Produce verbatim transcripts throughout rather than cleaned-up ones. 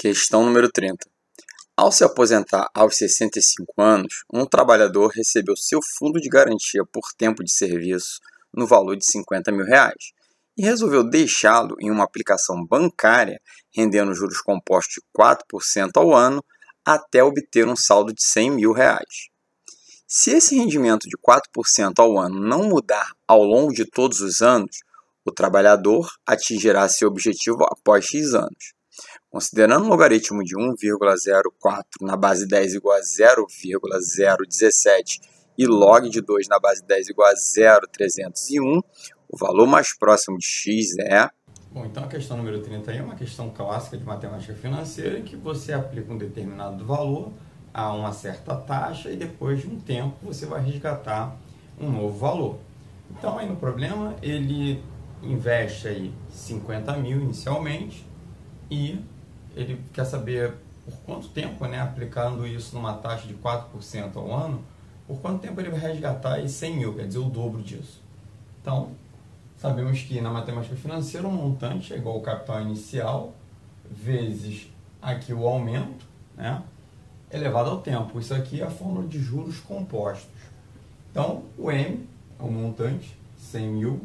Questão número trinta. Ao se aposentar aos sessenta e cinco anos, um trabalhador recebeu seu fundo de garantia por tempo de serviço no valor de cinquenta mil reais e resolveu deixá-lo em uma aplicação bancária rendendo juros compostos de quatro por cento ao ano até obter um saldo de cem mil reais. Se esse rendimento de quatro por cento ao ano não mudar ao longo de todos os anos, o trabalhador atingirá seu objetivo após X anos. Considerando um logaritmo de um vírgula zero quatro na base dez igual a zero vírgula zero dezessete e log de dois na base dez igual a zero vírgula trezentos e um, o valor mais próximo de x é... Bom, então a questão número trinta aí é uma questão clássica de matemática financeira em que você aplica um determinado valor a uma certa taxa e depois de um tempo você vai resgatar um novo valor. Então aí no problema ele investe aí cinquenta mil inicialmente e ele quer saber por quanto tempo, né, aplicando isso numa taxa de quatro por cento ao ano, por quanto tempo ele vai resgatar aí cem mil, quer dizer, o dobro disso. Então, sabemos que na matemática financeira o montante é igual ao capital inicial vezes aqui o aumento, né, elevado ao tempo. Isso aqui é a fórmula de juros compostos. Então, o M, o montante, cem mil,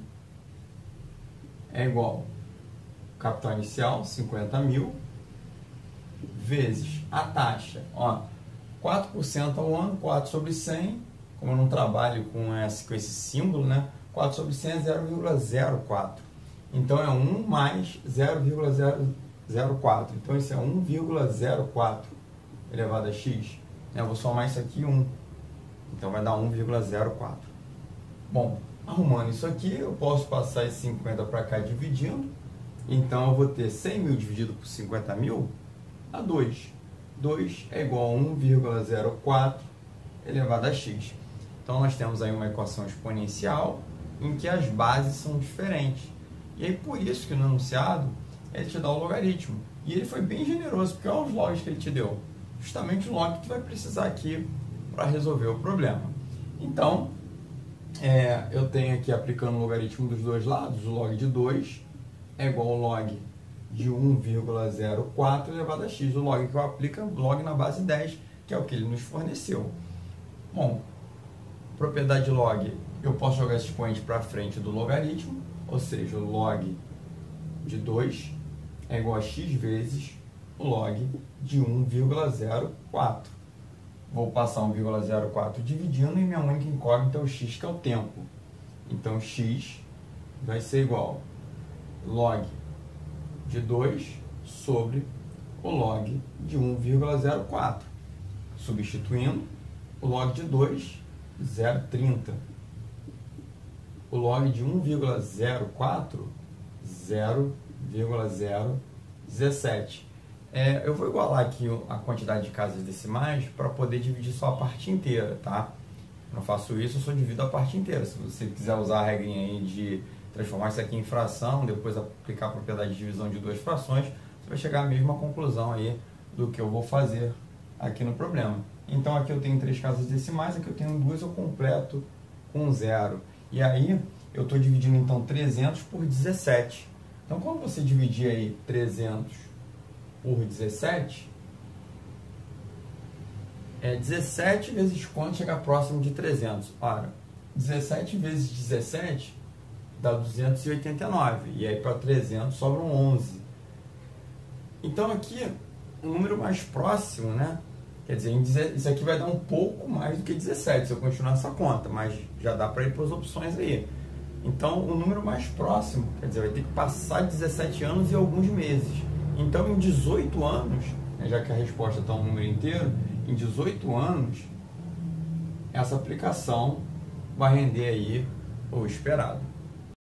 é igual ao capital inicial, cinquenta mil, vezes a taxa, ó, quatro por cento ao ano, quatro sobre cem, como eu não trabalho com esse, com esse símbolo, né, quatro sobre cem é zero vírgula zero quatro, então é um mais zero vírgula zero zero quatro, então isso é um vírgula zero quatro elevado a x, eu vou somar isso aqui, um, então vai dar um vírgula zero quatro. Bom, arrumando isso aqui, eu posso passar esse cinquenta para cá dividindo, então eu vou ter cem mil dividido por cinquenta mil, a dois. dois é igual a um vírgula zero quatro elevado a x. Então, nós temos aí uma equação exponencial em que as bases são diferentes. E aí, por isso que no enunciado, ele te dá o logaritmo. E ele foi bem generoso, porque olha os logs que ele te deu. Justamente o log que tu vai precisar aqui para resolver o problema. Então, é, eu tenho aqui, aplicando o logaritmo dos dois lados, o log de dois é igual ao log de um vírgula zero quatro elevado a x. O log que eu aplico é o log na base dez, que é o que ele nos forneceu. Bom, propriedade log, eu posso jogar esse expoente para frente do logaritmo, ou seja, o log de dois é igual a x vezes o log de um vírgula zero quatro. Vou passar um vírgula zero quatro dividindo e minha única incógnita é o x, que é o tempo. Então, x vai ser igual a log de dois sobre o log de um vírgula zero quatro. Substituindo, o log de dois, zero vírgula trinta. O log de um vírgula zero quatro, zero vírgula zero dezessete. É, eu vou igualar aqui a quantidade de casas decimais para poder dividir só a parte inteira, tá? Eu não faço isso, eu só divido a parte inteira. Se você quiser usar a regrinha aí de transformar isso aqui em fração, depois aplicar a propriedade de divisão de duas frações, você vai chegar à mesma conclusão aí do que eu vou fazer aqui no problema. Então aqui eu tenho três casas decimais, aqui eu tenho duas, eu completo com zero. E aí eu estou dividindo então trezentos por dezessete. Então quando você dividir aí trezentos por dezessete, é dezessete vezes quanto chegar próximo de trezentos? Ora, dezessete vezes dezessete dá duzentos e oitenta e nove, e aí para trezentos sobram onze. Então aqui, o número mais próximo, né? Quer dizer, isso aqui vai dar um pouco mais do que dezessete, se eu continuar essa conta, mas já dá para ir para as opções aí. Então, o número mais próximo, quer dizer, vai ter que passar dezessete anos e alguns meses. Então, em dezoito anos, já que a resposta está um número inteiro, em dezoito anos, essa aplicação vai render aí o esperado.